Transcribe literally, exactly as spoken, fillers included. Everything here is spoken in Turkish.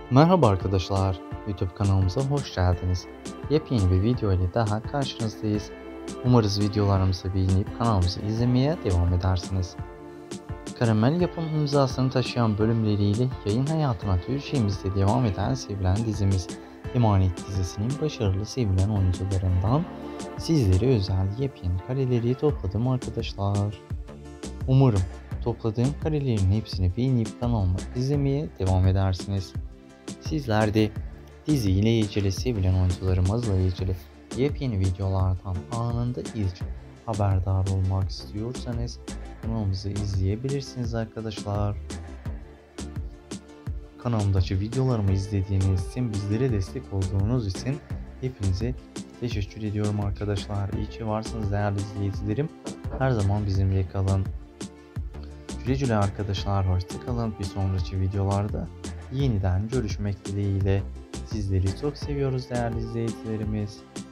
Merhaba arkadaşlar, YouTube kanalımıza hoş geldiniz. Yepyeni bir video ile daha karşınızdayız. Umarız videolarımızı beğenip kanalımızı izlemeye devam edersiniz. Karamel yapım imzasını taşıyan bölümleriyle yayın hayatına Türkçemizde devam eden sevilen dizimiz Emanet dizisinin başarılı sevilen oyuncularından sizlere özel yepyeni kareleri topladım arkadaşlar. Umarım topladığım karelerin hepsini beğenip kanalımı izlemeye devam edersiniz. Sizler de dizi ile ilgili, sevilen oyuncularımızla ilgili yepyeni videolardan anında ilk haberdar olmak istiyorsanız kanalımızı izleyebilirsiniz arkadaşlar. Kanalımdaki videolarımı izlediğiniz için, bizlere destek olduğunuz için hepinize teşekkür ediyorum arkadaşlar. İyi ki varsınız değerli izleyicilerim. Her zaman bizimle kalın. Güle güle arkadaşlar, hoşça kalın. Bir sonraki videolarda yeniden görüşmek dileğiyle. Sizleri çok seviyoruz değerli izleyicilerimiz.